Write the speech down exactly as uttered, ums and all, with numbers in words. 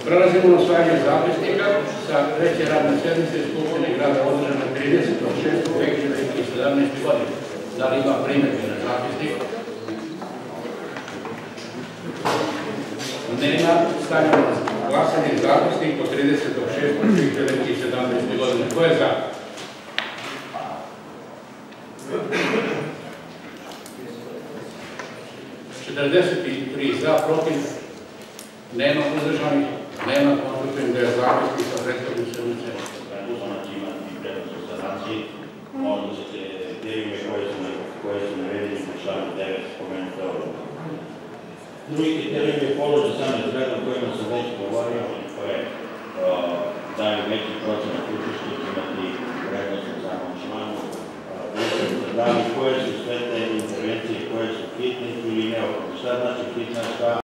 Prelazimo na usvajanje zapisnika sa treće radne sednice Skupštine grada održane tridesetog šestog dve hiljade sedamnaeste. godine. Da li ima primjedbe na zapisnik? Nema. Stavljamo na glasanje zapisnik od tridesetog šestog dve hiljade sedamnaeste. godine. Ko je za? četrdeset tri za, protiv, nema uzdržanih, nema. Konstatujem da je zapisnik sa prethodne sednice. Znači imati prednost sa naciji, možda se delime koje su navedeni u članu devet spomenute odluke. Drugi kriterijum je položaj same zgrade o kojima sam već govorio, koje daju veći procenat učešća, imati prednost u samom članu. Da li koje su